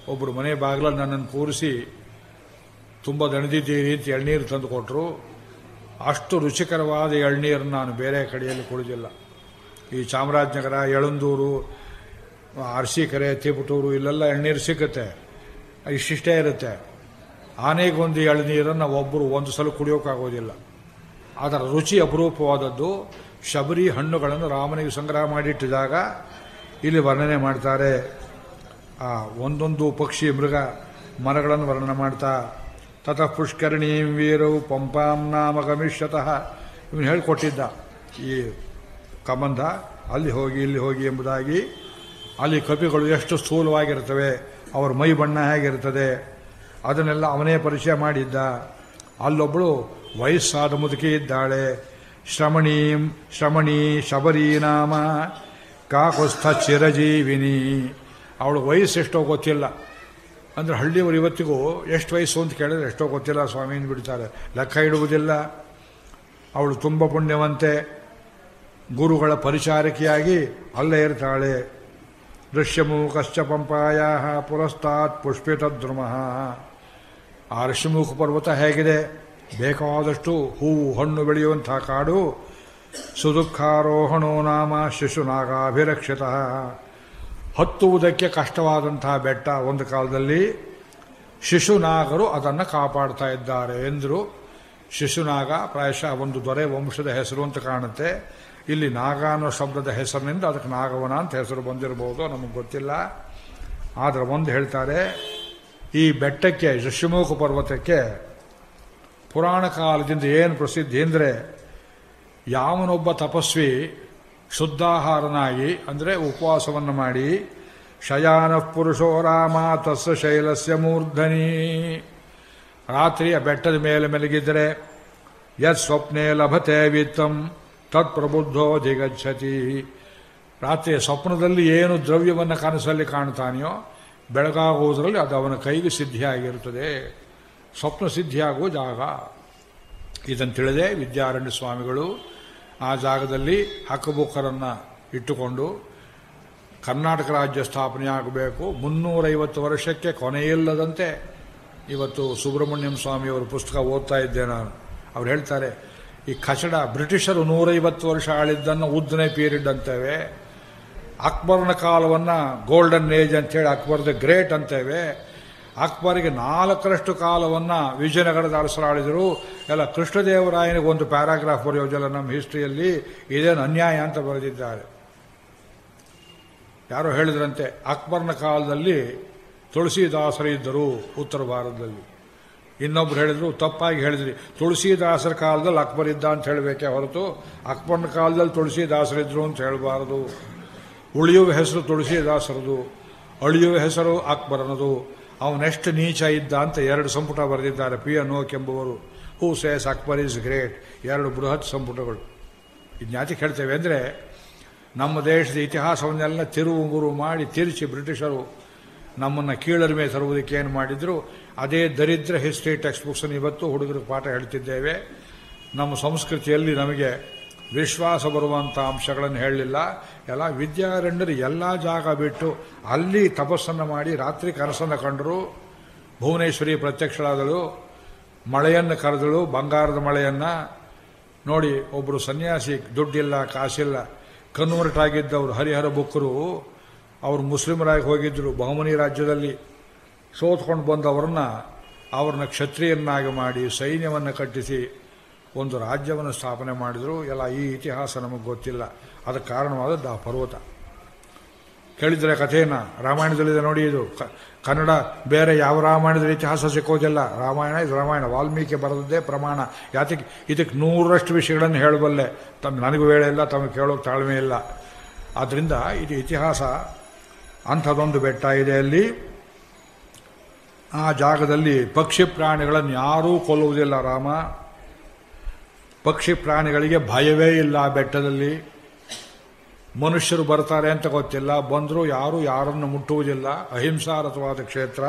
ಒಬ್ಬರು ಮನೆ ಬಾಗಿಲಲ್ಲಿ ನನ್ನನ್ನು ಕೂರಿಸಿ ತುಂಬ ದಣಿದಿದ್ದೀರಿ ಅಂತ ಎಳ್ನೀರು ತಂದು ಕೊಟ್ಟರು. ಅಷ್ಟು ರುಚಿಕರವಾದ ಎಳ್ನೀರನ್ನು ನಾನು ಬೇರೆ ಕಡೆಯಲ್ಲಿ ಕುಡಿದಿಲ್ಲ. ಈ ಚಾಮರಾಜನಗರ, ಯಳಂದೂರು, ಅರಸೀಕೆರೆ, ತಿಪಟೂರು ಇಲ್ಲೆಲ್ಲ ಎಳ್ನೀರು ಸಿಗುತ್ತೆ, ಇಷ್ಟಿಷ್ಟೇ ಇರುತ್ತೆ. ಆನೆಗೊಂದು ಎಳ್ನೀರನ್ನು ಒಬ್ಬರು ಒಂದು ಸಲ ಕುಡಿಯೋಕ್ಕಾಗೋದಿಲ್ಲ. ಅದರ ರುಚಿ ಅಪರೂಪವಾದದ್ದು. ಶಬರಿ ಹಣ್ಣುಗಳನ್ನು ರಾಮನಿಗೆ ಸಂಗ್ರಹ ಮಾಡಿಟ್ಟಿದಾಗ ಇಲ್ಲಿ ವರ್ಣನೆ ಮಾಡ್ತಾರೆ. ಒಂದೊಂದು ಪಕ್ಷಿ, ಮೃಗ, ಮರಗಳನ್ನು ವರ್ಣನೆ ಮಾಡ್ತಾ ತತಃ ಪುಷ್ಕರಣೀಂ ವೀರವು ಪಂಪಾಂ ನಾಮ ಗಮಿಷ್ಯತಃ ಇವನು ಹೇಳಿಕೊಟ್ಟಿದ್ದ ಈ ಕಮಂದ. ಅಲ್ಲಿ ಹೋಗಿ ಇಲ್ಲಿ ಹೋಗಿ ಎಂಬುದಾಗಿ. ಅಲ್ಲಿ ಕಪಿಗಳು ಎಷ್ಟು ಸ್ಥೂಲವಾಗಿರ್ತವೆ, ಅವರ ಮೈ ಬಣ್ಣ ಹೇಗಿರ್ತದೆ ಅದನ್ನೆಲ್ಲ ಅವನೇ ಪರಿಚಯ ಮಾಡಿದ್ದ. ಅಲ್ಲೊಬ್ಬಳು ವಯಸ್ಸಾದ ಮುದುಕಿ ಇದ್ದಾಳೆ. ಶ್ರಮಣಿ ಶಬರಿ ನಾಮ ಕಾಕುಸ್ಥ ಚಿರಜೀವಿನಿ. ಅವಳು ವಯಸ್ಸು ಎಷ್ಟೋ ಗೊತ್ತಿಲ್ಲ. ಅಂದರೆ ಹಳ್ಳಿಯವರು ಇವತ್ತಿಗೂ ಎಷ್ಟು ವಯಸ್ಸು ಅಂತ ಕೇಳಿದ್ರೆ ಎಷ್ಟೋ ಗೊತ್ತಿಲ್ಲ ಸ್ವಾಮೀನ್ ಬಿಡ್ತಾರೆ, ಲೆಕ್ಕ ಇಡುವುದಿಲ್ಲ. ಅವಳು ತುಂಬ ಪುಣ್ಯವಂತೆ, ಗುರುಗಳ ಪರಿಚಾರಕಿಯಾಗಿ ಅಲ್ಲೇ ಇರ್ತಾಳೆ. ಋಷ್ಯಮೂಕಶ್ಚ ಪಂಪಾಯ ಪುರಸ್ತಾತ್ ಪುಷ್ಪಿತದ್ರುಮಃ. ಆ ಋಷ್ಯಮೂಕ ಪರ್ವತ ಹೇಗಿದೆ, ಬೇಕಾದಷ್ಟು ಹೂವು ಹಣ್ಣು ಬೆಳೆಯುವಂತಹ ಕಾಡು. ಸುದುಃಖಾರೋಹಣೋ ನಾಮ ಶಿಶುನಾಗಾಭಿರಕ್ಷಿತಃ. ಹತ್ತುವುದಕ್ಕೆ ಕಷ್ಟವಾದಂತಹ ಬೆಟ್ಟ ಒಂದು ಕಾಲದಲ್ಲಿ. ಶಿಶುನಾಗರು ಅದನ್ನು ಕಾಪಾಡ್ತಾ ಇದ್ದಾರೆ ಎಂದರು. ಶಿಶುನಾಗ ಪ್ರಾಯಶಃ ಒಂದು ದೊರೆ ವಂಶದ ಹೆಸರು ಅಂತ ಕಾಣುತ್ತೆ. ಇಲ್ಲಿ ನಾಗ ಅನ್ನೋ ಶಬ್ದದ ಹೆಸರಿನಿಂದ ಅದಕ್ಕೆ ನಾಗವನ ಅಂತ ಹೆಸರು ಬಂದಿರಬಹುದು, ನಮಗೆ ಗೊತ್ತಿಲ್ಲ. ಆದರೆ ಒಂದು ಹೇಳ್ತಾರೆ, ಈ ಬೆಟ್ಟಕ್ಕೆ, ಋಷ್ಯಮೂಕ ಪರ್ವತಕ್ಕೆ ಪುರಾಣ ಕಾಲದಿಂದ ಏನು ಪ್ರಸಿದ್ಧಿ ಅಂದರೆ, ಯಾವನೊಬ್ಬ ತಪಸ್ವಿ ಶುದ್ಧಾಹಾರನಾಗಿ ಅಂದರೆ ಉಪವಾಸವನ್ನು ಮಾಡಿ ಶಯಾನ ಪುರುಷೋ ರಾಮ ತಸ್ಸ ಶೈಲಸ್ಯ ಮೂರ್ಧನಿ, ರಾತ್ರಿಯ ಬೆಟ್ಟದ ಮೇಲೆ ಮಲಗಿದರೆ ಯತ್ ಸ್ವಪ್ನೆ ಲಭತೆ ವಿತ್ತಂ ತತ್ ಪ್ರಬುದ್ಧೋ ಜಿಗಚ್ಚತಿ. ರಾತ್ರಿಯ ಸ್ವಪ್ನದಲ್ಲಿ ಏನು ದ್ರವ್ಯವನ್ನು ಕನಸಲ್ಲಿ ಕಾಣ್ತಾನೆಯೋ ಬೆಳಗಾಗುವುದರಲ್ಲಿ ಅದು ಅವನ ಕೈಗೆ ಸಿದ್ಧಿಯಾಗಿರುತ್ತದೆ. ಸ್ವಪ್ನ ಸಿದ್ಧಿಯಾಗುವ ಜಾಗ ಇದನ್ನು ತಿಳಿದೇ ವಿದ್ಯಾರಣ್ಯ ಸ್ವಾಮಿಗಳು ಆ ಜಾಗದಲ್ಲಿ ಹಕ್ಕಬುಕ್ಕರನ್ನು ಇಟ್ಟುಕೊಂಡು ಕರ್ನಾಟಕ ರಾಜ್ಯ ಸ್ಥಾಪನೆಯಾಗಬೇಕು. 350 ವರ್ಷಕ್ಕೆ ಕೊನೆಯಿಲ್ಲದಂತೆ. ಇವತ್ತು ಸುಬ್ರಹ್ಮಣ್ಯಂ ಸ್ವಾಮಿಯವರ ಪುಸ್ತಕ ಓದ್ತಾ ಇದ್ದೆ ನಾನು. ಅವ್ರು ಹೇಳ್ತಾರೆ, ಈ ಕಚಡ ಬ್ರಿಟಿಷರು 150 ವರ್ಷ ಆಳಿದ್ದನ್ನು ಉದ್ದನೇ ಪೀರಿಯಡ್ ಅಂತೇವೆ. ಅಕ್ಬರ್ನ ಕಾಲವನ್ನು ಗೋಲ್ಡನ್ ಏಜ್ ಅಂತೇಳಿ, ಅಕ್ಬರ್ ದ ಗ್ರೇಟ್ ಅಂತೇವೆ. ಅಕ್ಬರ್ಗೆ 4ರಷ್ಟು ಕಾಲವನ್ನು ವಿಜಯನಗರದ ಅರಸರಾಳಿದರು. ಎಲ್ಲ ಕೃಷ್ಣದೇವರಾಯನಿಗೆ ಒಂದು ಪ್ಯಾರಾಗ್ರಾಫ್ ಬರೆಯೋದಿಲ್ಲ ನಮ್ಮ ಹಿಸ್ಟ್ರಿಯಲ್ಲಿ, ಇದೇನು ಅನ್ಯಾಯ ಅಂತ ಬರೆದಿದ್ದಾರೆ. ಯಾರೋ ಹೇಳಿದ್ರಂತೆ, ಅಕ್ಬರ್ನ ಕಾಲದಲ್ಲಿ ತುಳಸಿದಾಸರು ಇದ್ದರು ಉತ್ತರ ಭಾರತದಲ್ಲಿ. ಇನ್ನೊಬ್ರು ಹೇಳಿದ್ರು, ತಪ್ಪಾಗಿ ಹೇಳಿದ್ರಿ, ತುಳಸಿದಾಸರ ಕಾಲದಲ್ಲಿ ಅಕ್ಬರ್ ಇದ್ದ ಅಂತ ಹೇಳಬೇಕೆ ಹೊರತು ಅಕ್ಬರ್ನ ಕಾಲದಲ್ಲಿ ತುಳಸಿದಾಸರಿದ್ರು ಅಂತ ಹೇಳಬಾರದು. ಉಳಿಯುವ ಹೆಸರು ತುಳಸಿದಾಸರದು, ಅಳಿಯುವ ಹೆಸರು ಅಕ್ಬರನದು. ಅವನೆಷ್ಟು ನೀಚ ಇದ್ದ ಅಂತ 2 ಸಂಪುಟ ಬರೆದಿದ್ದಾರೆ ಪಿ ಅನೋಕ್ ಎಂಬುವರು. Who says Akbar is great, 2 ಬೃಹತ್ ಸಂಪುಟಗಳು. ಇದ್ಯಾತಿಗೆ ಹೇಳ್ತೇವೆ ಅಂದರೆ, ನಮ್ಮ ದೇಶದ ಇತಿಹಾಸವನ್ನೆಲ್ಲ ತಿರುವು ಮಾಡಿ ತಿರುಚಿ ಬ್ರಿಟಿಷರು ನಮ್ಮನ್ನು ಕೀಳರಿಮೆ ತರುವುದಕ್ಕೆ ಏನು ಮಾಡಿದ್ರು, ಅದೇ ದರಿದ್ರ ಹಿಸ್ಟ್ರಿ ಟೆಕ್ಸ್ಟ್ ಬುಕ್ಸನ್ನು ಇವತ್ತು ಹುಡುಗರಿಗೆ ಪಾಠ ಹೇಳ್ತಿದ್ದೇವೆ. ನಮ್ಮ ಸಂಸ್ಕೃತಿಯಲ್ಲಿ ನಮಗೆ ವಿಶ್ವಾಸ ಬರುವಂಥ ಅಂಶಗಳನ್ನು ಹೇಳಲಿಲ್ಲ. ಎಲ್ಲ ವಿದ್ಯಾರಣ್ಯರು ಎಲ್ಲ ಜಾಗ ಬಿಟ್ಟು ಅಲ್ಲಿ ತಪಸ್ಸನ್ನು ಮಾಡಿ ರಾತ್ರಿ ಕನಸನ್ನು ಕಂಡರು. ಭುವನೇಶ್ವರಿ ಪ್ರತ್ಯಕ್ಷಳಾದಳು, ಮಳೆಯನ್ನು ಕರೆದಳು, ಬಂಗಾರದ ಮಳೆಯನ್ನು ನೋಡಿ. ಒಬ್ಬರು ಸನ್ಯಾಸಿ, ದುಡ್ಡಿಲ್ಲ ಕಾಸಿಲ್ಲ, ಕನ್ವರ್ಟ್ ಆಗಿದ್ದವರು ಹರಿಹರ ಬುಕ್ಕರು, ಅವರು ಮುಸ್ಲಿಮರಾಗಿ ಹೋಗಿದ್ದರು. ಬಹುಮನಿ ರಾಜ್ಯದಲ್ಲಿ ಸೋತ್ಕೊಂಡು ಅವ್ರನ್ನ ಕ್ಷತ್ರಿಯನ್ನಾಗಿ ಮಾಡಿ ಸೈನ್ಯವನ್ನು ಕಟ್ಟಿಸಿ ಒಂದು ರಾಜ್ಯವನ್ನು ಸ್ಥಾಪನೆ ಮಾಡಿದರು. ಎಲ್ಲ ಈ ಇತಿಹಾಸ ನಮಗೆ ಗೊತ್ತಿಲ್ಲ. ಅದಕ್ಕೆ ಕಾರಣವಾದದ್ದು ಆ ಪರ್ವತ. ಕೇಳಿದರೆ ಕಥೆಯನ್ನು ರಾಮಾಯಣದಲ್ಲಿದೆ ನೋಡಿ. ಇದು ಕನ್ನಡ ಬೇರೆ ಯಾವ ರಾಮಾಯಣದಲ್ಲಿ ಇತಿಹಾಸ ಸಿಕ್ಕೋದಿಲ್ಲ. ರಾಮಾಯಣ ಇದು ರಾಮಾಯಣ, ವಾಲ್ಮೀಕಿ ಬರೆದದ್ದೇ ಪ್ರಮಾಣ. ಯಾತಕ್ಕೆ ಇದಕ್ಕೆ 100ರಷ್ಟು ವಿಷಯಗಳನ್ನು ಹೇಳಬಲ್ಲೆ, ನನಗೂ ವೇಳೆ ಇಲ್ಲ, ತಮಗೆ ಕೇಳೋಕೆ ತಾಳ್ಮೆ ಇಲ್ಲ. ಆದ್ದರಿಂದ ಇದು ಇತಿಹಾಸ. ಅಂಥದ್ದೊಂದು ಬೆಟ್ಟ ಇದೆ ಅಲ್ಲಿ. ಆ ಜಾಗದಲ್ಲಿ ಪಕ್ಷಿ ಪ್ರಾಣಿಗಳನ್ನು ಯಾರೂ ಕೊಲ್ಲುವುದಿಲ್ಲ ರಾಮ. ಪಕ್ಷಿ ಪ್ರಾಣಿಗಳಿಗೆ ಭಯವೇ ಇಲ್ಲ ಆ ಬೆಟ್ಟದಲ್ಲಿ. ಮನುಷ್ಯರು ಬರ್ತಾರೆ ಅಂತ ಗೊತ್ತಿಲ್ಲ, ಬಂದರೂ ಯಾರೂ ಯಾರನ್ನು ಮುಟ್ಟುವುದಿಲ್ಲ. ಅಹಿಂಸಾರತವಾದ ಕ್ಷೇತ್ರ.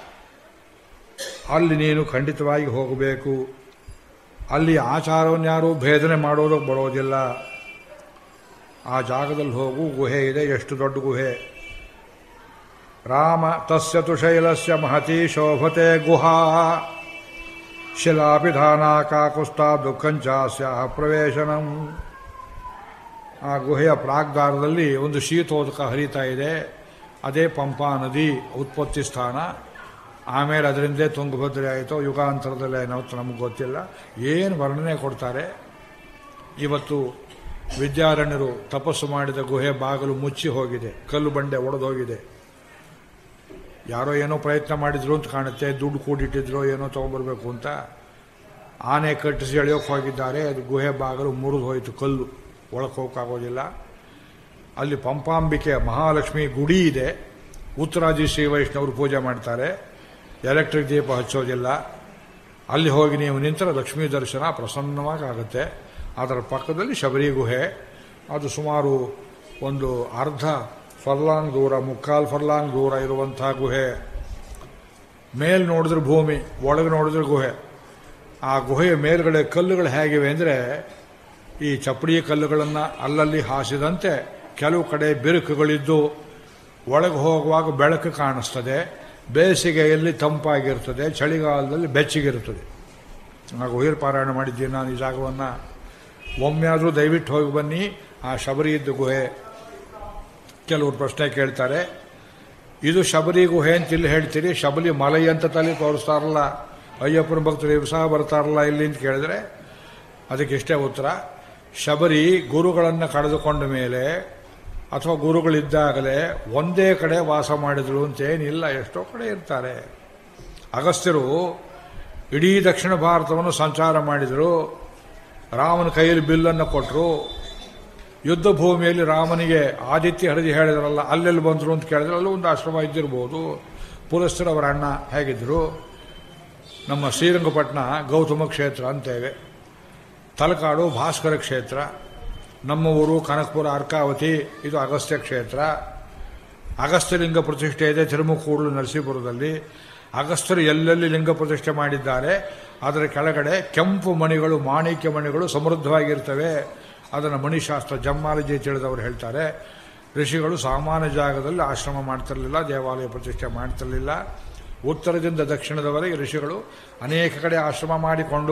ಅಲ್ಲಿ ನೀನು ಖಂಡಿತವಾಗಿ ಹೋಗಬೇಕು. ಅಲ್ಲಿ ಆಚಾರವನ್ನು ಯಾರೂ ಭೇದನೆ ಮಾಡೋದಕ್ಕೆ ಬರೋದಿಲ್ಲ. ಆ ಜಾಗದಲ್ಲಿ ಹೋಗು. ಗುಹೆ ಇದೆ, ಎಷ್ಟು ದೊಡ್ಡ ಗುಹೆ. ರಾಮ ತಸ್ಯ ತು ಶೈಲಸ್ಯ ಮಹತಿ ಶೋಭತೆ ಗುಹಾ ಶಿಲಾಪಿಧಾನ ಕಾಕುಸ್ತ ದುಃಖಂಚಾಸ್ಯ ಪ್ರವೇಶನಂ. ಆ ಗುಹೆಯ ಪ್ರಾಗ್ದಾರದಲ್ಲಿ ಒಂದು ಶೀತೋದಕ ಹರಿತಾ ಇದೆ. ಅದೇ ಪಂಪಾ ನದಿ ಉತ್ಪತ್ತಿ ಸ್ಥಾನ. ಆಮೇಲೆ ಅದರಿಂದೇ ತುಂಗಭದ್ರೆ ಆಯಿತು, ಯುಗಾಂತರದಲ್ಲಿ ಏನಾಯ್ತು ನಮಗೆ ಗೊತ್ತಿಲ್ಲ. ಏನು ವರ್ಣನೆ ಕೊಡ್ತಾರೆ. ಇವತ್ತು ವಿದ್ಯಾರಣ್ಯರು ತಪಸ್ಸು ಮಾಡಿದ ಗುಹೆ ಬಾಗಿಲು ಮುಚ್ಚಿ ಹೋಗಿದೆ, ಕಲ್ಲು ಬಂಡೆ ಒಡೆದು ಹೋಗಿದೆ. ಯಾರೋ ಏನೋ ಪ್ರಯತ್ನ ಮಾಡಿದ್ರು ಅಂತ ಕಾಣುತ್ತೆ, ದುಡ್ಡು ಕೂಡಿಟ್ಟಿದ್ರು ಏನೋ ತಗೊಂಡ್ಬರ್ಬೇಕು ಅಂತ. ಆನೆ ಕಟ್ಟಿಸಿ ಎಳೆಯೋಕೆ ಹೋಗಿದ್ದಾರೆ, ಅದು ಗುಹೆ ಬಾಗಿಲು ಮುರಿದು ಹೋಯಿತು, ಕಲ್ಲು ಒಳಗೆ ಹೋಗೋಕ್ಕಾಗೋದಿಲ್ಲ. ಅಲ್ಲಿ ಪಂಪಾಂಬಿಕೆ ಮಹಾಲಕ್ಷ್ಮಿ ಗುಡಿ ಇದೆ. ಉತ್ತರಾದಿ ಶ್ರೀ ವೈಷ್ಣವರು ಪೂಜೆ ಮಾಡ್ತಾರೆ, ಎಲೆಕ್ಟ್ರಿಕ್ ದೀಪ ಹಚ್ಚೋದಿಲ್ಲ. ಅಲ್ಲಿ ಹೋಗಿ ನೀವು ನಿಂತರೆ ಲಕ್ಷ್ಮೀ ದರ್ಶನ ಪ್ರಸನ್ನವಾಗಿ ಆಗುತ್ತೆ. ಅದರ ಪಕ್ಕದಲ್ಲಿ ಶಬರಿ ಗುಹೆ. ಅದು ಸುಮಾರು ಒಂದು ಅರ್ಧ ಫರ್ಲಾಂಗ್ ದೂರ, ಮುಕ್ಕಾಲು ಫರ್ಲಾಂಗ್ ದೂರ ಇರುವಂಥ ಗುಹೆ. ಮೇಲ್ ನೋಡಿದ್ರೆ ಭೂಮಿ, ಒಳಗೆ ನೋಡಿದ್ರೆ ಗುಹೆ. ಆ ಗುಹೆಯ ಮೇಲ್ಗಡೆ ಕಲ್ಲುಗಳು ಹೇಗಿವೆ ಅಂದರೆ ಈ ಚಪ್ಪಡಿ ಕಲ್ಲುಗಳನ್ನು ಅಲ್ಲಲ್ಲಿ ಹಾಸಿದಂತೆ ಕೆಲವು ಕಡೆ ಬಿರುಕುಗಳಿದ್ದು ಒಳಗೆ ಹೋಗುವಾಗ ಬೆಳಕು ಕಾಣಿಸ್ತದೆ. ಬೇಸಿಗೆಯಲ್ಲಿ ತಂಪಾಗಿರ್ತದೆ, ಚಳಿಗಾಲದಲ್ಲಿ ಬೆಚ್ಚಗಿರುತ್ತದೆ. ನಾವು ಗುಹೆಯ ಪಾರಾಯಣ ಮಾಡಿದ್ದೀನಿ ನಾನು ಈ ಜಾಗವನ್ನು. ಒಮ್ಮೆ ಆದರೂ ದಯವಿಟ್ಟು ಹೋಗಿ ಬನ್ನಿ. ಆ ಶಬರಿ ಇದ್ದ ಗುಹೆ. ಕೆಲವರು ಪ್ರಶ್ನೆ ಕೇಳ್ತಾರೆ, ಇದು ಶಬರಿ ಗುಹೆ ಅಂತ ಇಲ್ಲಿ ಹೇಳ್ತೀರಿ, ಶಬರಿ ಮಲೈ ಅಂತ ತಲೆ ತೋರಿಸ್ತಾರಲ್ಲ, ಅಯ್ಯಪ್ಪನ ಭಕ್ತರು ಸಹ ಬರ್ತಾರಲ್ಲ ಇಲ್ಲಿ ಅಂತ ಕೇಳಿದ್ರೆ ಅದಕ್ಕೆ ಇಷ್ಟೇ ಉತ್ತರ. ಶಬರಿ ಗುರುಗಳನ್ನು ಕಳೆದುಕೊಂಡ ಮೇಲೆ ಅಥವಾ ಗುರುಗಳಿದ್ದಾಗಲೇ ಒಂದೇ ಕಡೆ ವಾಸ ಮಾಡಿದ್ರು ಅಂತೇನಿಲ್ಲ, ಎಷ್ಟೋ ಕಡೆ ಇರ್ತಾರೆ. ಅಗಸ್ತ್ಯರು ಇಡೀ ದಕ್ಷಿಣ ಭಾರತವನ್ನು ಸಂಚಾರ ಮಾಡಿದರು. ರಾಮನ ಕೈಯಲ್ಲಿ ಬಿಲ್ಲನ್ನು ಕೊಟ್ಟರು. ಯುದ್ಧ ಭೂಮಿಯಲ್ಲಿ ರಾಮನಿಗೆ ಆದಿತ್ಯ ಹರಿದು ಹೇಳಿದ್ರಲ್ಲ, ಅಲ್ಲೆಲ್ಲಿ ಬಂದರು ಅಂತ ಕೇಳಿದ್ರೆ ಅಲ್ಲೂ ಒಂದು ಆಶ್ರಮ ಇದ್ದಿರ್ಬೋದು. ಪುಲಸ್ತ್ಯರವರ ಅಣ್ಣ ಹೇಗಿದ್ರು. ನಮ್ಮ ಶ್ರೀರಂಗಪಟ್ಟಣ ಗೌತಮ ಕ್ಷೇತ್ರ ಅಂತೇವೆ, ತಲಕಾಡು ಭಾಸ್ಕರ ಕ್ಷೇತ್ರ, ನಮ್ಮ ಊರು ಕನಕಪುರ ಅರ್ಕಾವತಿ ಇದು ಅಗಸ್ತ್ಯ ಕ್ಷೇತ್ರ. ಅಗಸ್ತ್ಯ ಲಿಂಗ ಪ್ರತಿಷ್ಠೆ ಇದೆ ತಿರುಮಕೂಡಲು ನರಸೀಪುರದಲ್ಲಿ. ಅಗಸ್ತ್ಯರು ಎಲ್ಲೆಲ್ಲಿ ಲಿಂಗ ಪ್ರತಿಷ್ಠೆ ಮಾಡಿದ್ದಾರೆ ಅದರ ಕೆಳಗಡೆ ಕೆಂಪು ಮಣಿಗಳು, ಮಾಣಿಕ್ಯ ಮಣಿಗಳು ಸಮೃದ್ಧವಾಗಿರ್ತವೆ. ಅದನ್ನು ಮಣಿಶಾಸ್ತ್ರ ಜಮ್ಮಾಲಜಿ ತಿಳಿದವರು ಹೇಳ್ತಾರೆ. ಋಷಿಗಳು ಸಾಮಾನ್ಯ ಜಾಗದಲ್ಲಿ ಆಶ್ರಮ ಮಾಡ್ತಿರಲಿಲ್ಲ, ದೇವಾಲಯ ಪ್ರತಿಷ್ಠೆ ಮಾಡ್ತಿರಲಿಲ್ಲ. ಉತ್ತರದಿಂದ ದಕ್ಷಿಣದವರೆಗೆ ಋಷಿಗಳು ಅನೇಕ ಕಡೆ ಆಶ್ರಮ ಮಾಡಿಕೊಂಡು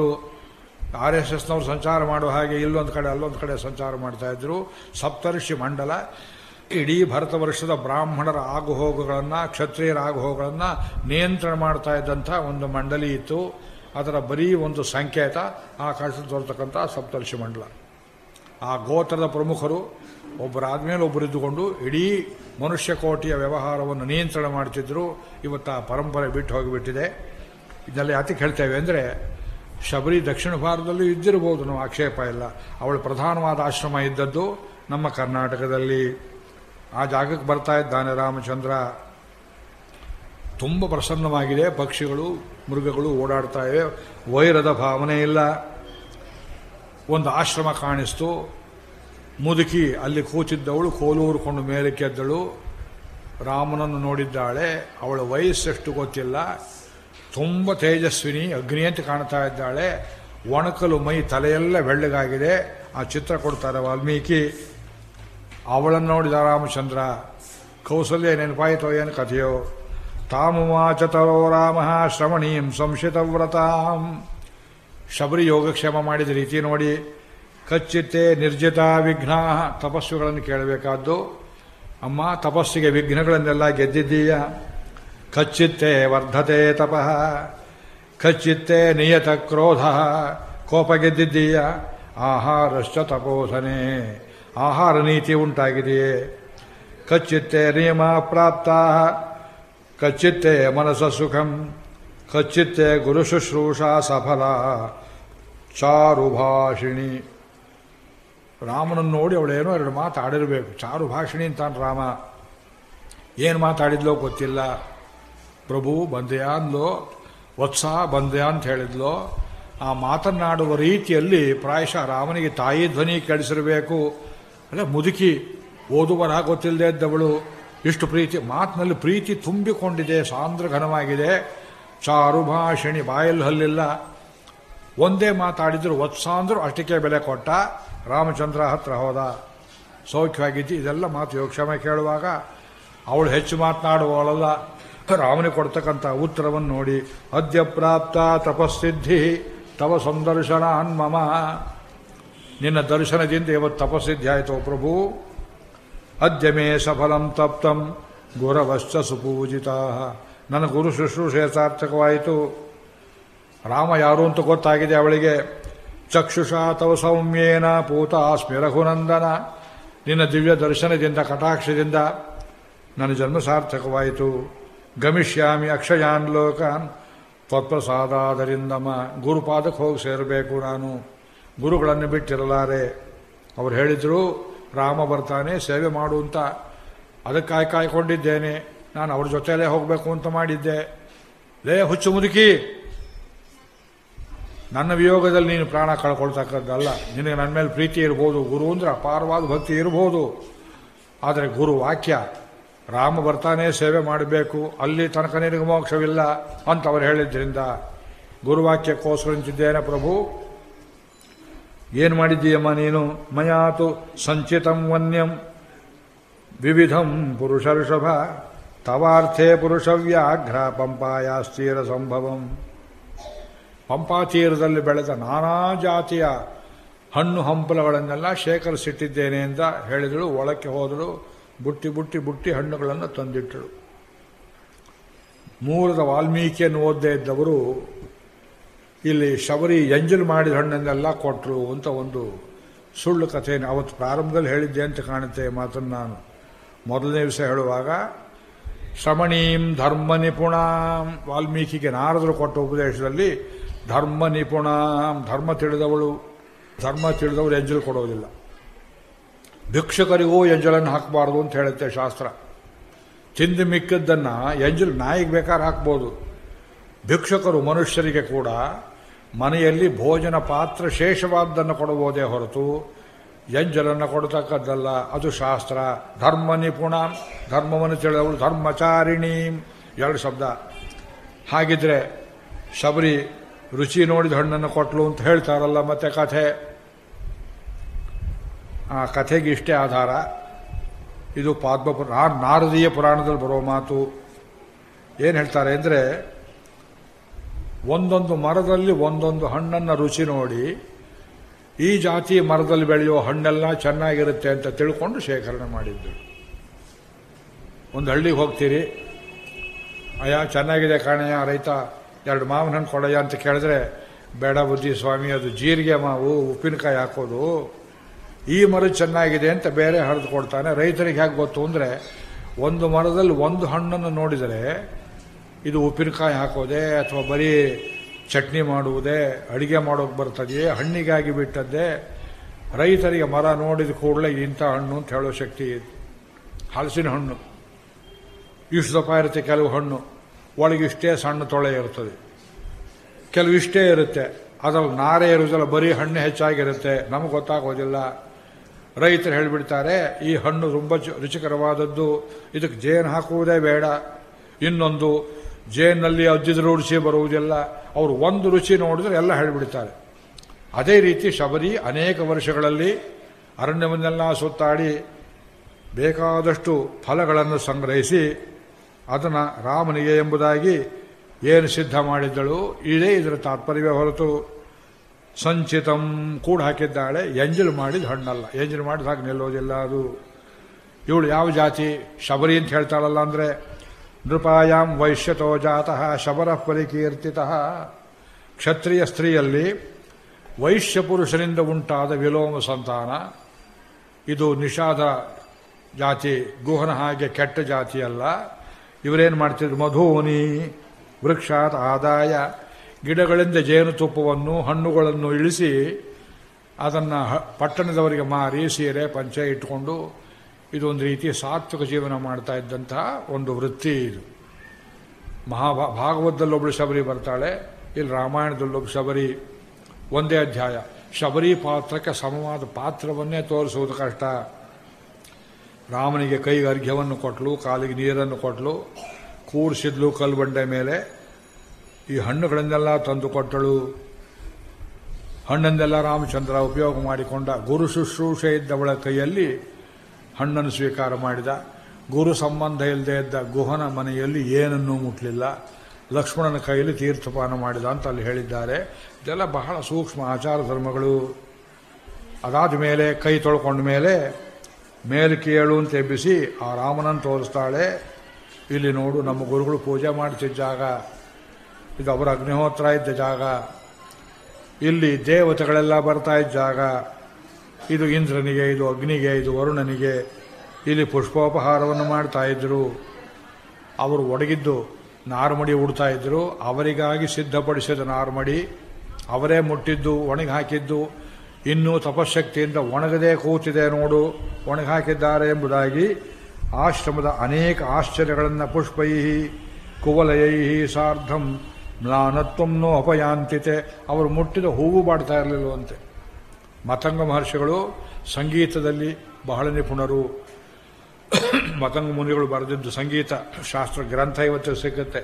RSSನವರು ಸಂಚಾರ ಮಾಡುವ ಹಾಗೆ ಇಲ್ಲೊಂದು ಕಡೆ ಅಲ್ಲೊಂದು ಕಡೆ ಸಂಚಾರ ಮಾಡ್ತಾ ಇದ್ರು. ಸಪ್ತರ್ಷಿ ಮಂಡಲ ಇಡೀ ಭರತ ವರ್ಷದ ಬ್ರಾಹ್ಮಣರ ಆಗುಹೋಗುಗಳನ್ನು, ಕ್ಷತ್ರಿಯರ ಆಗುಹೋಗುಗಳನ್ನು ನಿಯಂತ್ರಣ ಮಾಡ್ತಾ ಇದ್ದಂಥ ಒಂದು ಮಂಡಲಿ ಇತ್ತು. ಅದರ ಬರೀ ಒಂದು ಸಂಕೇತ ಆಕಾಶದಲ್ಲಿ ತೋರ್ತಕ್ಕಂಥ ಸಪ್ತರ್ಷಿ ಮಂಡಲ. ಆ ಗೋತ್ರದ ಪ್ರಮುಖರು ಒಬ್ಬರಾದ್ಮೇಲೆ ಒಬ್ಬರಿದ್ದುಕೊಂಡು ಇಡೀ ಮನುಷ್ಯ ಕೋಟಿಯ ವ್ಯವಹಾರವನ್ನು ನಿಯಂತ್ರಣ ಮಾಡ್ತಿದ್ರು. ಇವತ್ತು ಆ ಪರಂಪರೆ ಬಿಟ್ಟು ಹೋಗಿಬಿಟ್ಟಿದೆ. ಇದನ್ನೆಲ್ಲ ಯಾತಕ್ಕೆ ಹೇಳ್ತೇವೆ ಅಂದರೆ, ಶಬರಿ ದಕ್ಷಿಣ ಭಾರತದಲ್ಲೂ ಇದ್ದಿರಬಹುದು, ನಾವು ಆಕ್ಷೇಪ ಇಲ್ಲ. ಅವಳು ಪ್ರಧಾನವಾದ ಆಶ್ರಮ ಇದ್ದದ್ದು ನಮ್ಮ ಕರ್ನಾಟಕದಲ್ಲಿ. ಆ ಜಾಗಕ್ಕೆ ಬರ್ತಾ ಇದ್ದಾನೆ ರಾಮಚಂದ್ರ. ತುಂಬ ಪ್ರಸನ್ನವಾಗಿದೆ. ಪಕ್ಷಿಗಳು ಮೃಗಗಳು ಓಡಾಡ್ತಾ ಇವೆ. ವೈರದ ಭಾವನೆ ಇಲ್ಲ. ಒಂದು ಆಶ್ರಮ ಕಾಣಿಸ್ತು. ಮುದುಕಿ ಅಲ್ಲಿ ಕೂತಿದ್ದವಳು ಕೋಲೂರಿಕೊಂಡು ಮೇಲಕ್ಕೆ ಎದ್ದಳು. ರಾಮನನ್ನು ನೋಡಿದ್ದಾಳೆ. ಅವಳ ವಯಸ್ಸೆಷ್ಟು ಗೊತ್ತಿಲ್ಲ. ತುಂಬ ತೇಜಸ್ವಿನಿ, ಅಗ್ನಿ ಅಂತ ಕಾಣ್ತಾ ಇದ್ದಾಳೆ. ಒಣಕಲು ಮೈ, ತಲೆಯೆಲ್ಲ ಬೆಳ್ಳಗಾಗಿದೆ. ಆ ಚಿತ್ರ ಕೊಡ್ತಾರೆ ವಾಲ್ಮೀಕಿ. ಅವಳನ್ನು ನೋಡಿದ ರಾಮಚಂದ್ರ. ಕೌಸಲ್ಯ ನೆನಪಾಯಿತೋ ಏನು ಕಥೆಯೋ. ತಾಮುವಾಚ ತರೋ ರಾಮ ಶ್ರವಣೀಂ ಸಂಶಿತವ್ರತಾಂ. ಶಬರಿ ಯೋಗಕ್ಷೇಮ ಮಾಡಿದ ರೀತಿ ನೋಡಿ. ಕಚ್ಚಿತ್ತೆ ನಿರ್ಜಿತ ವಿಘ್ನ. ತಪಸ್ಸುಗಳನ್ನು ಕೇಳಬೇಕಾದ್ದು. ಅಮ್ಮ, ತಪಸ್ಸಿಗೆ ವಿಘ್ನಗಳನ್ನೆಲ್ಲ ಗೆದ್ದಿದ್ದೀಯ. ಕಚ್ಚಿತ್ತೆ ವರ್ಧತೆ ತಪಃ. ಕಚ್ಚಿತ್ತೆ ನಿಯತ ಕ್ರೋಧ. ಕೋಪ ಗೆದ್ದಿದ್ದೀಯ. ಆಹಾರಶ್ಚ ತಪೋಧನೆ. ಆಹಾರ ನೀತಿ ಉಂಟಾಗಿದೆಯೇ. ಕಚ್ಚಿತ್ತೆ ನಿಯಮ ಪ್ರಾಪ್ತ. ಕಚ್ಚಿತ್ತೆ ಮನಸ ಸುಖಂ. ಕಚ್ಚಿತ್ತೆ ಗುರು ಶುಶ್ರೂಷಾ ಸಫಲ. ಚಾರುಭಾಷಿಣಿ. ರಾಮನನ್ನು ನೋಡಿ ಅವಳೇನೋ ಎರಡು ಮಾತು ಆಡಿರಬೇಕು. ಚಾರುಭಾಷಿಣಿ ಅಂತಾನೆ ರಾಮ. ಏನು ಮಾತಾಡಿದ್ಲೋ ಗೊತ್ತಿಲ್ಲ. ಪ್ರಭು ಬಂದೆಯಾ ಅಂದ್ಲೋ, ವತ್ಸ ಬಂದೆಯಾ ಅಂತ ಹೇಳಿದ್ಲೋ. ಆ ಮಾತನ್ನಾಡುವ ರೀತಿಯಲ್ಲಿ ಪ್ರಾಯಶಃ ರಾಮನಿಗೆ ತಾಯಿ ಧ್ವನಿ ಕೇಳಿಸಿರಬೇಕು. ಅಲ್ಲ, ಮುದುಕಿ, ಓದುವರ ಗೊತ್ತಿಲ್ಲದೆ ಇದ್ದವಳು. ಇಷ್ಟು ಪ್ರೀತಿ, ಮಾತಿನಲ್ಲಿ ಪ್ರೀತಿ ತುಂಬಿಕೊಂಡಿದೆ, ಸಾಂದ್ರ ಘನವಾಗಿದೆ. ಚಾರುಭಾಷಿಣಿ, ಬಾಯಲ್ಲಿ ಹಲ್ಲಿಲ್ಲ. ಒಂದೇ ಮಾತಾಡಿದ್ರು ವತ್ಸ ಅಂದ್ರು ಅಷ್ಟಕ್ಕೆ ಬೆಲೆ ಕೊಟ್ಟ. ರಾಮಚಂದ್ರ ಹತ್ರ ಹೋದ. ಸೌಖ್ಯವಾಗಿದ್ದು ಇದೆಲ್ಲ ಮಾತು ಯೋಗಕ್ಷೇಮ ಕೇಳುವಾಗ ಅವಳು ಹೆಚ್ಚು ಮಾತನಾಡುವವಳಲ್ಲ. ರಾಮನಿಗೆ ಕೊಡ್ತಕ್ಕಂಥ ಉತ್ತರವನ್ನು ನೋಡಿ, ಅದ್ಯ ಪ್ರಾಪ್ತ ತಪಸ್ಸಿದ್ಧಿ ತವ ಸಂದರ್ಶನಾನ್ ಮಮ. ನಿನ್ನ ದರ್ಶನದಿಂದ ಇವತ್ತು ತಪಸ್ಸಿದ್ಧಿ ಆಯಿತು ಪ್ರಭು. ಅದ್ಯ ಮೇ ಸಫಲಂ ತಪ್ತಂ ಗುರವಶ್ಚ ಸುಪೂಜಿತ. ನನ್ನ ಗುರು ಶುಶ್ರೂಷೆ ಸಾರ್ಥಕವಾಯಿತು. ರಾಮ ಯಾರು ಅಂತ ಗೊತ್ತಾಗಿದೆ ಅವಳಿಗೆ. ಚಕ್ಷುಷಾ ತವ ಸೌಮ್ಯೇನ ಪೂತಾಸ್ಮಿ ರಘುನಂದನ. ನಿನ್ನ ದಿವ್ಯ ದರ್ಶನದಿಂದ ಕಟಾಕ್ಷದಿಂದ ನನ್ನ ಜನ್ಮ ಸಾರ್ಥಕವಾಯಿತು. ಗಮಿಷ್ಯಾಮಿ ಅಕ್ಷಯಾನ್ ಲೋಕಾನ್ ತ್ವತ್ಪ್ರಸಾದಾದರಿಂದಮ. ಗುರುಪಾದಕ್ಕೆ ಹೋಗಿ ಸೇರಬೇಕು ನಾನು, ಗುರುಗಳನ್ನು ಬಿಟ್ಟಿರಲಾರೆ. ಅವರು ಹೇಳಿದರು ರಾಮ ಬರ್ತಾನೆ ಸೇವೆ ಮಾಡು ಅಂತ. ಅದಕ್ಕೆ ಕಾಯ್ಕೊಂಡಿದ್ದೇನೆ ನಾನು. ಅವ್ರ ಜೊತೆಯಲ್ಲೇ ಹೋಗಬೇಕು ಅಂತ ಮಾಡಿದ್ದೆ. ಲೇ ಹುಚ್ಚು ಮುದುಕಿ, ನನ್ನ ವಿಯೋಗದಲ್ಲಿ ನೀನು ಪ್ರಾಣ ಕಳ್ಕೊಳ್ತಕ್ಕದ್ದಲ್ಲ. ನಿನಗೆ ನನ್ನ ಮೇಲೆ ಪ್ರೀತಿ ಇರ್ಬೋದು, ಗುರು ಅಂದ್ರೆ ಅಪಾರವಾದ ಭಕ್ತಿ ಇರ್ಬೋದು. ಆದರೆ ಗುರು ವಾಕ್ಯ ರಾಮ ಬರ್ತಾನೆ ಸೇವೆ ಮಾಡಬೇಕು, ಅಲ್ಲಿ ತನಕ ನಿನಗೆ ಮೋಕ್ಷವಿಲ್ಲ ಅಂತ ಅವರು ಹೇಳಿದ್ರಿಂದ ಗುರುವಾಕ್ಯಕ್ಕೋಸ್ಕರ ನಿಂತಿದ್ದೇನೆ ಪ್ರಭು. ಏನು ಮಾಡಿದ್ದೀಯಮ್ಮ ನೀನು? ಮಯಾತು ಸಂಚಿತಂ ವನ್ಯಂ ವಿವಿಧಂ ಪುರುಷರ್ಷಭ ತವಾರ್ಥೇ ಪುರುಷವ್ಯಾಘ್ರ ಪಂಪಾಯಾಸ್ತೀರ ಸಂಭವಂ. ಪಂಪಾತೀರದಲ್ಲಿ ಬೆಳೆದ ನಾನಾ ಜಾತಿಯ ಹಣ್ಣು ಹಂಪಲುಗಳನ್ನೆಲ್ಲ ಶೇಖರಿಸಿಟ್ಟಿದ್ದೇನೆ ಅಂತ ಹೇಳಿದಳು. ಒಳಕ್ಕೆ ಹೋದಳು, ಬುಟ್ಟಿ ಬುಟ್ಟಿ ಬುಟ್ಟಿ ಹಣ್ಣುಗಳನ್ನು ತಂದಿಟ್ಟಳು. ಮೂಲದ ವಾಲ್ಮೀಕಿಯನ್ನು ಓದದೇ ಇದ್ದವರು ಇಲ್ಲಿ ಶಬರಿ ಎಂಜಲು ಮಾಡಿದ ಹಣ್ಣನ್ನೆಲ್ಲ ಕೊಟ್ಟರು ಅಂತ ಒಂದು ಸುಳ್ಳು ಕಥೆಯನ್ನು ಅವತ್ತು ಪ್ರಾರಂಭದಲ್ಲಿ ಹೇಳಿದ್ದೆ ಅಂತ ಕಾಣುತ್ತೆ. ಮಾತನ್ನು ನಾನು ಮೊದಲನೇ ದಿವಸ ಹೇಳುವಾಗ ಶ್ರಮಣೀಂ ಧರ್ಮ ನಿಪುಣಾಂ, ವಾಲ್ಮೀಕಿಗೆ ನಾರದರು ಕೊಟ್ಟ ಉಪದೇಶದಲ್ಲಿ ಧರ್ಮ ನಿಪುಣಾಂ, ಧರ್ಮ ತಿಳಿದವಳು. ಧರ್ಮ ತಿಳಿದವರು ಎಂಜಲು ಕೊಡೋದಿಲ್ಲ. ಭಿಕ್ಷುಕರಿಗೂ ಎಂಜಲನ್ನು ಹಾಕಬಾರ್ದು ಅಂತ ಹೇಳುತ್ತೆ ಶಾಸ್ತ್ರ. ತಿಂದು ಮಿಕ್ಕದ್ದನ್ನು ಎಂಜಲು ನಾಯಿಗೆ ಬೇಕಾದ್ರೆ ಹಾಕ್ಬೋದು. ಭಿಕ್ಷುಕರು ಮನುಷ್ಯರಿಗೆ ಕೂಡ ಮನೆಯಲ್ಲಿ ಭೋಜನ ಪಾತ್ರ ಶೇಷವಾದ್ದನ್ನು ಕೊಡಬಹುದೇ ಹೊರತು ಎಂಜಲನ್ನು ಕೊಡತಕ್ಕದ್ದಲ್ಲ. ಅದು ಶಾಸ್ತ್ರ. ಧರ್ಮ ನಿಪುಣ, ಧರ್ಮವನ್ನು ತಿಳಿದವಳು. ಧರ್ಮಚಾರಿಣಿ, ಎರಡು ಶಬ್ದ. ಹಾಗಿದ್ರೆ ಶಬರಿ ರುಚಿ ನೋಡಿದ ಹಣ್ಣನ್ನು ಕೊಟ್ಟಲು ಅಂತ ಹೇಳ್ತಾರಲ್ಲ. ಮತ್ತೆ ಕಥೆ, ಆ ಕಥೆಗೆ ಇಷ್ಟೇ ಆಧಾರ. ಇದು ನಾರದೀಯ ಪುರಾಣದಲ್ಲಿ ಬರೋ ಮಾತು. ಏನು ಹೇಳ್ತಾರೆ ಅಂದರೆ, ಒಂದೊಂದು ಮರದಲ್ಲಿ ಒಂದೊಂದು ಹಣ್ಣನ್ನು ರುಚಿ ನೋಡಿ ಈ ಜಾತಿ ಮರದಲ್ಲಿ ಬೆಳೆಯುವ ಹಣ್ಣೆಲ್ಲ ಚೆನ್ನಾಗಿರುತ್ತೆ ಅಂತ ತಿಳ್ಕೊಂಡು ಶೇಖರಣೆ ಮಾಡಿದ್ದು. ಒಂದು ಹಳ್ಳಿಗೆ ಹೋಗ್ತೀರಿ, ಅಯ್ಯ ಚೆನ್ನಾಗಿದೆ ಕಾಣಯ್ಯ ರೈತ, ಎರಡು ಮಾವಿನ ಹಣ್ಣು ಕೊಡಯ್ಯ ಅಂತ ಕೇಳಿದ್ರೆ, ಬೇಡ ಬುದ್ಧಿ ಸ್ವಾಮಿ, ಅದು ಜೀರಿಗೆ ಮಾವು, ಉಪ್ಪಿನಕಾಯಿ ಹಾಕೋದು, ಈ ಮರ ಚೆನ್ನಾಗಿದೆ ಅಂತ ಬೇರೆ ಹರಿದು ಕೊಡ್ತಾನೆ. ರೈತರಿಗೆ ಹೇಗೆ ಗೊತ್ತು ಅಂದರೆ, ಒಂದು ಮರದಲ್ಲಿ ಒಂದು ಹಣ್ಣನ್ನು ನೋಡಿದರೆ ಇದು ಉಪ್ಪಿನಕಾಯಿ ಹಾಕೋದೆ ಅಥವಾ ಬರೀ ಚಟ್ನಿ ಮಾಡುವುದೇ, ಅಡಿಗೆ ಮಾಡೋಕೆ ಬರ್ತದೆಯೇ, ಹಣ್ಣಿಗಾಗಿ ಬಿಟ್ಟದ್ದೇ. ರೈತರಿಗೆ ಮರ ನೋಡಿದ ಕೂಡಲೇ ಇಂಥ ಹಣ್ಣು ಅಂತ ಹೇಳೋ ಶಕ್ತಿ ಇದೆ. ಹಲಸಿನ ಹಣ್ಣು ಇಷ್ಟು ದಪ್ಪ ಇರುತ್ತೆ, ಕೆಲವು ಹಣ್ಣು ಒಳಗಿಷ್ಟೇ ಸಣ್ಣ ತೊಳೆ ಇರ್ತದೆ, ಕೆಲವು ಇಷ್ಟೇ ಇರುತ್ತೆ, ಅದರಲ್ಲಿ ನಾರೇ ಇರುವುದಿಲ್ಲ, ಬರೀ ಹಣ್ಣು ಹೆಚ್ಚಾಗಿರುತ್ತೆ, ನಮಗೆ ಗೊತ್ತಾಗೋದಿಲ್ಲ. ರೈತರು ಹೇಳಿಬಿಡ್ತಾರೆ, ಈ ಹಣ್ಣು ತುಂಬ ರುಚಿಕರವಾದದ್ದು, ಇದಕ್ಕೆ ಜೇನು ಹಾಕುವುದೇ ಬೇಡ. ಇನ್ನೊಂದು, ಜೇನಲ್ಲಿ ಅದ್ದಿದ್ರೂ ರುಚಿ ಬರುವುದಿಲ್ಲ. ಅವರು ಒಂದು ರುಚಿ ನೋಡಿದ್ರೆ ಎಲ್ಲ ಹೇಳಿಬಿಡ್ತಾರೆ. ಅದೇ ರೀತಿ ಶಬರಿ ಅನೇಕ ವರ್ಷಗಳಲ್ಲಿ ಅರಣ್ಯವನ್ನೆಲ್ಲ ಸುತ್ತಾಡಿ ಬೇಕಾದಷ್ಟು ಫಲಗಳನ್ನು ಸಂಗ್ರಹಿಸಿ ಅದನ್ನು ರಾಮನಿಗೆ ಎಂಬುದಾಗಿ ಏನು ಸಿದ್ಧ ಮಾಡಿದ್ದಳು, ಇದೇ ಇದರ ತಾತ್ಪರ್ಯವೇ ಹೊರತು ಸಂಚಿತಂ ಕೂಡ ಹಾಕಿದ್ದಾಳೆ. ಎಂಜಲು ಮಾಡಿದ ಹಣ್ಣಲ್ಲ, ಎಂಜಲು ಮಾಡಿದ ಹಾಗೆ ನಿಲ್ಲೋದಿಲ್ಲ ಅದು. ಇವಳು ಯಾವ ಜಾತಿ? ಶಬರಿ ಅಂತ ಹೇಳ್ತಾಳಲ್ಲ ಅಂದರೆ, ನೃಪಾಯಾಮ್ ವೈಶ್ಯತೋ ಜಾತಃ ಶಬರ ಪರಿಕೀರ್ತಿತಃ. ಕ್ಷತ್ರಿಯ ಸ್ತ್ರೀಯಲ್ಲಿ ವೈಶ್ಯ ಪುರುಷನಿಂದ ಉಂಟಾದ ವಿಲೋಮ ಸಂತಾನ. ಇದು ನಿಷಾದ ಜಾತಿ, ಗುಹನ ಹಾಗೆ ಕೆಟ್ಟ ಜಾತಿಯಲ್ಲ. ಇವರೇನು ಮಾಡ್ತಿದ್ರು, ಮಧೂನಿ ವೃಕ್ಷಾತ್ ಆದಾಯ, ಗಿಡಗಳಿಂದ ಜೇನುತುಪ್ಪವನ್ನು ಹಣ್ಣುಗಳನ್ನು ಇಳಿಸಿ ಅದನ್ನು ಪಟ್ಟಣದವರಿಗೆ ಮಾರಿ ಸೀರೆ ಪಂಚೆ ಇಟ್ಟುಕೊಂಡು ಇದೊಂದು ರೀತಿ ಸಾತ್ವಿಕ ಜೀವನ ಮಾಡ್ತಾ ಇದ್ದಂತಹ ಒಂದು ವೃತ್ತಿ ಇದು. ಭಾಗವತದಲ್ಲೊಬ್ಬಳು ಶಬರಿ ಬರ್ತಾಳೆ, ಇಲ್ಲಿ ರಾಮಾಯಣದಲ್ಲೊಬ್ಬ ಶಬರಿ. ಒಂದೇ ಅಧ್ಯಾಯ. ಶಬರಿ ಪಾತ್ರಕ್ಕೆ ಸಮವಾದ ಪಾತ್ರವನ್ನೇ ತೋರಿಸುವುದು ಕಷ್ಟ. ರಾಮನಿಗೆ ಕೈಗೆ ಅರ್ಘ್ಯವನ್ನು ಕೊಟ್ಟಲು, ಕಾಲಿಗೆ ನೀರನ್ನು ಕೊಟ್ಟಲು, ಕೂರಿಸಿದ್ಲು ಕಲ್ಬಂಡೆ ಮೇಲೆ. ಈ ಹಣ್ಣುಗಳನ್ನೆಲ್ಲ ತಂದು ಕೊಟ್ಟಳು. ಹಣ್ಣನ್ನೆಲ್ಲ ರಾಮಚಂದ್ರ ಉಪಯೋಗ ಮಾಡಿಕೊಂಡ. ಗುರು ಶುಶ್ರೂಷೆ ಇದ್ದವಳ ಕೈಯಲ್ಲಿ ಹಣ್ಣನ್ನು ಸ್ವೀಕಾರ ಮಾಡಿದ. ಗುರು ಸಂಬಂಧ ಇಲ್ಲದೆ ಇದ್ದ ಗುಹನ ಮನೆಯಲ್ಲಿ ಏನನ್ನೂ ಮುಟ್ಟಲಿಲ್ಲ. ಲಕ್ಷ್ಮಣನ ಕೈಯಲ್ಲಿ ತೀರ್ಥಪಾನ ಮಾಡಿದ ಅಂತ ಅಲ್ಲಿ ಹೇಳಿದ್ದಾರೆ. ಇದೆಲ್ಲ ಬಹಳ ಸೂಕ್ಷ್ಮ ಆಚಾರ ಧರ್ಮಗಳು. ಅದಾದ ಮೇಲೆ ಕೈ ತೊಳ್ಕೊಂಡ ಮೇಲೆ ಮೇಲಕ್ಕೆ ಏಳು ಅಂತ ಎಬ್ಬಿಸಿ ಆ ರಾಮನನ್ನು ತೋರಿಸ್ತಾಳೆ. ಇಲ್ಲಿ ನೋಡು, ನಮ್ಮ ಗುರುಗಳು ಪೂಜೆ ಮಾಡ್ತಿದ್ದ ಜಾಗ ಇದು, ಅವರ ಅಗ್ನಿಹೋತ್ರ ಇದ್ದ ಜಾಗ, ಇಲ್ಲಿ ದೇವತೆಗಳೆಲ್ಲ ಬರ್ತಾ ಇದ್ದ ಜಾಗ, ಇದು ಇಂದ್ರನಿಗೆ, ಇದು ಅಗ್ನಿಗೆ, ಇದು ವರುಣನಿಗೆ. ಇಲ್ಲಿ ಪುಷ್ಪೋಪಹಾರವನ್ನು ಮಾಡ್ತಾ ಇದ್ರು. ಅವರು ಒಡಗಿದ್ದು ನಾರ್ಮಡಿ ಉಡ್ತಾ ಇದ್ರು. ಅವರಿಗಾಗಿ ಸಿದ್ಧಪಡಿಸಿದ ನಾರ್ಮಡಿ ಅವರೇ ಮುಟ್ಟಿದ್ದು, ಒಣಗಿ ಹಾಕಿದ್ದು. ಇನ್ನೂ ತಪಶಕ್ತಿಯಿಂದ ಒಣಗದೆ ಕೂತಿದೆ ನೋಡು, ಒಣಗಿ ಹಾಕಿದ್ದಾರೆ ಎಂಬುದಾಗಿ ಆಶ್ರಮದ ಅನೇಕ ಆಶ್ಚರ್ಯಗಳನ್ನು ಪುಷ್ಪೈ ಕುವಲಯೈ ಸಾರ್ಧಂ ಮ್ಲಾನತ್ವಂ ನೋಪಯಾಂತಿತೆ. ಅವರು ಮುಟ್ಟಿದ ಹೂವು ಬಾಡ್ತಾ ಇರಲಿಲ್ಲವಂತೆ. ಮತಂಗ ಮಹರ್ಷಿಗಳು ಸಂಗೀತದಲ್ಲಿ ಬಹಳ ನಿಪುಣರು. ಮತಂಗ ಮುನಿಗಳು ಬರೆದಿದ್ದು ಸಂಗೀತ ಶಾಸ್ತ್ರ ಗ್ರಂಥ ಇವತ್ತು ಸಿಗುತ್ತೆ.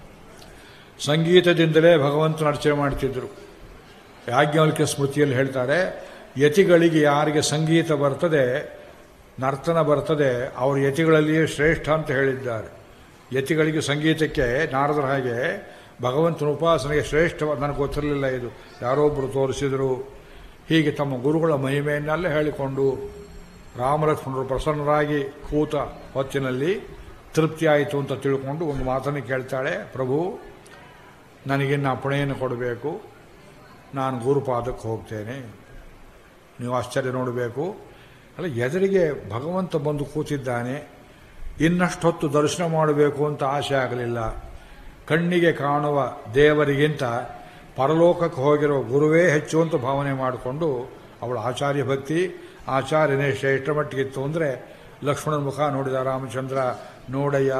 ಸಂಗೀತದಿಂದಲೇ ಭಗವಂತನ ಅರ್ಚನೆ ಮಾಡ್ತಿದ್ರು. ಯಾಜ್ಞವಲ್ಕ್ಯ ಸ್ಮೃತಿಯಲ್ಲಿ ಹೇಳ್ತಾರೆ, ಯತಿಗಳಿಗೆ ಯಾರಿಗೆ ಸಂಗೀತ ಬರ್ತದೆ, ನರ್ತನ ಬರ್ತದೆ, ಅವರು ಯತಿಗಳಲ್ಲಿಯೇ ಶ್ರೇಷ್ಠ ಅಂತ ಹೇಳಿದ್ದಾರೆ. ಯತಿಗಳಿಗೆ ಸಂಗೀತಕ್ಕೆ ನಾರದರ ಹಾಗೆ ಭಗವಂತನ ಉಪಾಸನೆಗೆ ಶ್ರೇಷ್ಠವಾದ, ನನಗೆ ಗೊತ್ತಿರಲಿಲ್ಲ ಇದು, ಯಾರೊಬ್ಬರು ತೋರಿಸಿದರು. ಹೀಗೆ ತಮ್ಮ ಗುರುಗಳ ಮಹಿಮೆಯನ್ನೆಲ್ಲ ಹೇಳಿಕೊಂಡು ರಾಮಲಕ್ಷ್ಮಣರು ಪ್ರಸನ್ನರಾಗಿ ಕೂತ ಹೊತ್ತಿನಲ್ಲಿ ತೃಪ್ತಿಯಾಯಿತು ಅಂತ ತಿಳ್ಕೊಂಡು ಒಂದು ಮಾತನ್ನು ಕೇಳ್ತಾಳೆ. ಪ್ರಭು, ನನಗಿನ್ನ ಅಪ್ಪಣೆಯನ್ನು ಕೊಡಬೇಕು, ನಾನು ಗುರುಪಾದಕ್ಕೆ ಹೋಗ್ತೇನೆ. ನೀವು ಆಶ್ಚರ್ಯ ನೋಡಬೇಕು. ಅಲ್ಲ, ಎದುರಿಗೆ ಭಗವಂತ ಬಂದು ಕೂತಿದ್ದಾನೆ, ಇನ್ನಷ್ಟೊತ್ತು ದರ್ಶನ ಮಾಡಬೇಕು ಅಂತ ಆಸೆ ಆಗಲಿಲ್ಲ. ಕಣ್ಣಿಗೆ ಕಾಣುವ ದೇವರಿಗಿಂತ ಪರಲೋಕಕ್ಕೆ ಹೋಗಿರೋ ಗುರುವೇ ಹೆಚ್ಚು ಅಂತ ಭಾವನೆ ಮಾಡಿಕೊಂಡು ಅವಳ ಆಚಾರ್ಯ ಭಕ್ತಿ, ಆಚಾರ್ಯನೇ ಶ್ರೇಷ್ಠ ಮಟ್ಟಿಗಿತ್ತು. ಅಂದರೆ ಲಕ್ಷ್ಮಣನ ಮುಖ ನೋಡಿದ ರಾಮಚಂದ್ರ, ನೋಡಯ್ಯ,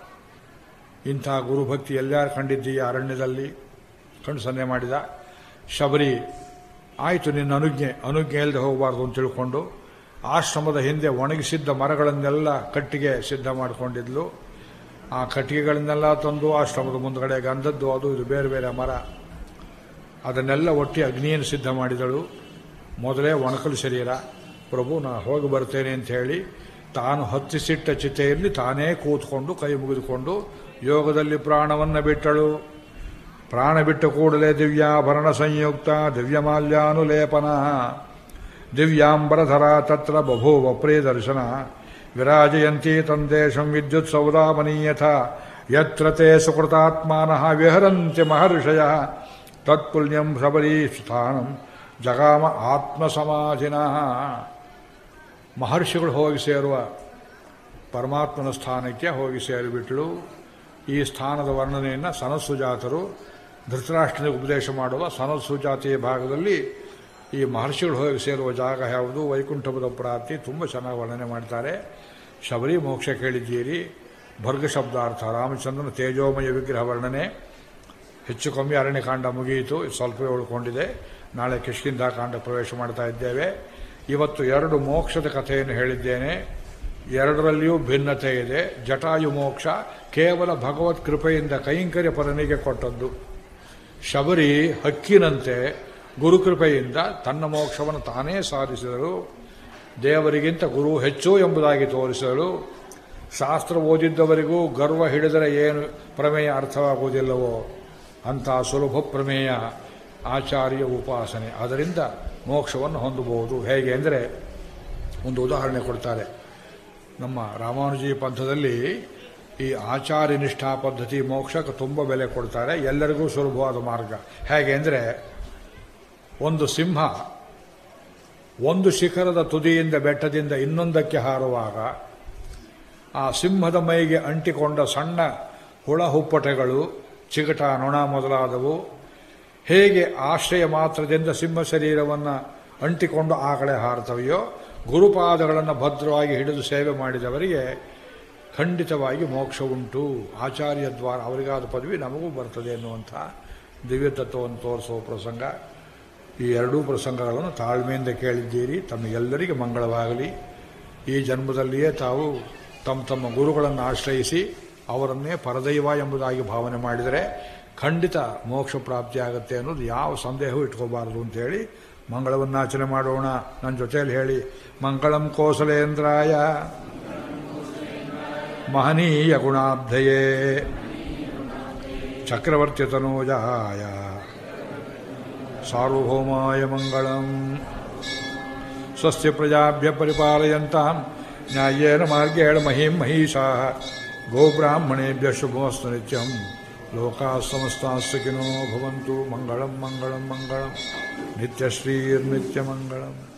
ಇಂಥ ಗುರುಭಕ್ತಿ ಎಲ್ಲಾರು ಕಂಡಿದ್ದೀಯ ಅರಣ್ಯದಲ್ಲಿ, ಕಣ್ಣು ಸನ್ನೆ ಮಾಡಿದ. ಶಬರಿ, ಆಯಿತು ನಿನ್ನ ಅನುಜ್ಞೆ ಇಲ್ಲದೆ ಹೋಗಬಾರ್ದು ಅಂತ ತಿಳ್ಕೊಂಡು ಆಶ್ರಮದ ಹಿಂದೆ ಒಣಗಿಸಿದ್ದ ಮರಗಳನ್ನೆಲ್ಲ ಕಟ್ಟಿಗೆ ಸಿದ್ಧ ಮಾಡಿಕೊಂಡಿದ್ಲು. ಆ ಕಟ್ಟಿಗೆಗಳನ್ನೆಲ್ಲ ತಂದು ಆಶ್ರಮದ ಮುಂದಗಡೆ ಗಂಧದ್ದು ಅದು ಇದು ಬೇರೆ ಬೇರೆ ಮರ, ಅದನ್ನೆಲ್ಲ ಒಟ್ಟಿ ಅಗ್ನಿಯನ್ನು ಸಿದ್ಧ ಮಾಡಿದಳು. ಮೊದಲೇ ಒಣಕಲು ಶರೀರ. ಪ್ರಭು, ನಾ ಹೋಗಿ ಬರ್ತೇನೆ ಅಂತ ಹೇಳಿ ತಾನು ಹತ್ತಿಸಿಟ್ಟ ಚಿತೆಯಲ್ಲಿ ತಾನೇ ಕೂತ್ಕೊಂಡು ಕೈ ಮುಗಿದುಕೊಂಡು ಯೋಗದಲ್ಲಿ ಪ್ರಾಣವನ್ನು ಬಿಟ್ಟಳು. ಪ್ರಾಣ ಬಿಟ್ಟ ಕೂಡಲೇ ದಿವ್ಯಾಭರಣ ಸಂಯುಕ್ತ ದಿವ್ಯಮಾಲ್ಯಾನುಲೇಪನ ದಿವ್ಯಾಂಬರಧರ ತತ್ರ ಬಭೂವ ಪ್ರಿಯದರ್ಶನ ವಿರಾಜಯಂತಿ ತಂದೇಶಂ ವಿದ್ಯುತ್ ಸೌದಾಮನೀಯಥ ಯತ್ರ ತೇ ಸುಕೃತಾತ್ಮಾನಃ ವಿಹರಂತಿ ಮಹರ್ಷಯಃ ತತ್ಪುಣ್ಯಂ ಶಬರೀ ಸ್ಥಾನಂ ಜಗಾಮ ಆತ್ಮಸಮಾಧಿನಃ. ಮಹರ್ಷಿಗಳು ಹೋಗಿ ಸೇರುವ ಪರಮಾತ್ಮನ ಸ್ಥಾನಕ್ಕೆ ಹೋಗಿ ಸೇರಿಬಿಟ್ಲು. ಈ ಸ್ಥಾನದ ವರ್ಣನೆಯನ್ನು ಸನತ್ಸುಜಾತರು ಧೃತರಾಷ್ಟ್ರನಿಗೆ ಉಪದೇಶ ಮಾಡುವ ಸನತ್ಸುಜಾತಿಯ ಭಾಗದಲ್ಲಿ ಈ ಮಹರ್ಷಿಗಳು ಹೋಗಿ ಸೇರುವ ಜಾಗ ಯಾವುದು, ವೈಕುಂಠಪದ ಪ್ರಾಪ್ತಿ, ತುಂಬ ಚೆನ್ನಾಗಿ ವರ್ಣನೆ ಮಾಡ್ತಾರೆ. ಶಬರಿ ಮೋಕ್ಷ ಕೇಳಿದ್ದೀರಿ, ಭರ್ಗ ಶಬ್ದಾರ್ಥ, ರಾಮಚಂದ್ರನ ತೇಜೋಮಯ ವಿಗ್ರಹ ವರ್ಣನೆ. ಹೆಚ್ಚು ಕಮ್ಮಿ ಅರಣ್ಯಕಾಂಡ ಮುಗಿಯಿತು, ಸ್ವಲ್ಪವೇ ಉಳ್ಕೊಂಡಿದೆ. ನಾಳೆ ಕಿಷ್ಕಿಂಧಾಕಾಂಡ ಪ್ರವೇಶ ಮಾಡ್ತಾ ಇದ್ದೇವೆ. ಇವತ್ತು 2 ಮೋಕ್ಷದ ಕಥೆಯನ್ನು ಹೇಳಿದ್ದೇನೆ. 2ರಲ್ಲಿಯೂ ಭಿನ್ನತೆ ಇದೆ. ಜಟಾಯು ಮೋಕ್ಷ ಕೇವಲ ಭಗವತ್ ಕೃಪೆಯಿಂದ ಕೈಂಕರ್ಯ ಪರನಿಗೆ ಕೊಟ್ಟದ್ದು. ಶಬರಿ ಹಕ್ಕಿನಂತೆ ಗುರುಕೃಪೆಯಿಂದ ತನ್ನ ಮೋಕ್ಷವನ್ನು ತಾನೇ ಸಾಧಿಸಿದಳು. ದೇವರಿಗಿಂತ ಗುರು ಹೆಚ್ಚು ಎಂಬುದಾಗಿ ತೋರಿಸಿದಳು. ಶಾಸ್ತ್ರ ಓದಿದ್ದವರಿಗೂ ಗರ್ವ ಹಿಡಿದರೆ ಏನು ಪ್ರಮೇಯ ಅರ್ಥವಾಗುವುದಿಲ್ಲವೋ ಅಂಥ ಸುಲಭ ಪ್ರಮೇಯ ಆಚಾರ್ಯ ಉಪಾಸನೆ. ಅದರಿಂದ ಮೋಕ್ಷವನ್ನು ಹೊಂದಬಹುದು. ಹೇಗೆ ಅಂದರೆ ಒಂದು ಉದಾಹರಣೆ ಕೊಡ್ತಾರೆ. ನಮ್ಮ ರಾಮಾನುಜಿ ಪಂಥದಲ್ಲಿ ಈ ಆಚಾರ್ಯ ನಿಷ್ಠಾ ಪದ್ಧತಿ ಮೋಕ್ಷಕ್ಕೆ ತುಂಬ ಬೆಲೆ ಕೊಡ್ತಾರೆ. ಎಲ್ಲರಿಗೂ ಸುಲಭವಾದ ಮಾರ್ಗ. ಹೇಗೆ ಅಂದರೆ, ಒಂದು ಸಿಂಹ ಒಂದು ಶಿಖರದ ತುದಿಯಿಂದ ಬೆಟ್ಟದಿಂದ ಇನ್ನೊಂದಕ್ಕೆ ಹಾರುವಾಗ ಆ ಸಿಂಹದ ಮೈಗೆ ಅಂಟಿಕೊಂಡ ಸಣ್ಣ ಹುಳ ಹುಪ್ಪಟೆಗಳು, ಚಿಗಟ, ನೊಣ ಮೊದಲಾದವು ಹೇಗೆ ಆಶ್ರಯ ಮಾತ್ರದಿಂದ ಸಿಂಹ ಶರೀರವನ್ನು ಅಂಟಿಕೊಂಡು ಆ ಕಡೆ ಹಾರ್ತವೆಯೋ, ಗುರುಪಾದಗಳನ್ನು ಭದ್ರವಾಗಿ ಹಿಡಿದು ಸೇವೆ ಮಾಡಿದವರಿಗೆ ಖಂಡಿತವಾಗಿ ಮೋಕ್ಷ ಉಂಟು. ಆಚಾರ್ಯ ದ್ವಾರ ಅವರಿಗಾದ ಪದವಿ ನಮಗೂ ಬರ್ತದೆ ಎನ್ನುವಂಥ ದಿವ್ಯತತ್ವವನ್ನು ತೋರಿಸುವ ಪ್ರಸಂಗ. ಈ 2 ಪ್ರಸಂಗಗಳನ್ನು ತಾಳ್ಮೆಯಿಂದ ಕೇಳಿದ್ದೀರಿ. ತಮಗೆಲ್ಲರಿಗೆ ಮಂಗಳವಾಗಲಿ. ಈ ಜನ್ಮದಲ್ಲಿಯೇ ತಾವು ತಮ್ಮ ಗುರುಗಳನ್ನು ಆಶ್ರಯಿಸಿ ಅವರನ್ನೇ ಪರದೈವ ಎಂಬುದಾಗಿ ಭಾವನೆ ಮಾಡಿದರೆ ಖಂಡಿತ ಮೋಕ್ಷ ಪ್ರಾಪ್ತಿಯಾಗುತ್ತೆ ಅನ್ನೋದು ಯಾವ ಸಂದೇಹವೂ ಇಟ್ಕೋಬಾರದು ಅಂತೇಳಿ ಮಂಗಳವನ್ನಾಚನೆ ಮಾಡೋಣ. ನನ್ನ ಜೊತೆಯಲ್ಲಿ ಹೇಳಿ, ಮಂಗಳಂ ಕೋಸಲೇಂದ್ರಾಯ ಮಹನೀಯ ಗುಣಾಬ್ಧಯೇ ಚಕ್ರವರ್ತಿ ತನೂಜಾಯ ಸಾರ್ವಭೌಮಾಯ ಮಂಗಳಂ. ಸ್ವಸ್ತಿ ಪ್ರಜಾಭ್ಯ ಪರಿಪಾಲಯಂತಾಂ ನ್ಯಾಯೇನ ಮಾರ್ಗೇಣ ಮಹಿಂ ಮಹಿಷಾಃ ಗೋಬ್ರಾಹ್ಮಣೇಭ್ಯ ಶುಭಮಸ್ತು ನಿತ್ಯಂ. ಲೋಕಾಃ ಸಮಸ್ತಾಃ ಸುಖಿನೋ ಭವಂತು. ಮಂಗಳಂ ಮಂಗಳಂ ಮಂಗಳಂ. ನಿತ್ಯಶ್ರೀರ್ನಿತ್ಯಮಂಗಳಂ.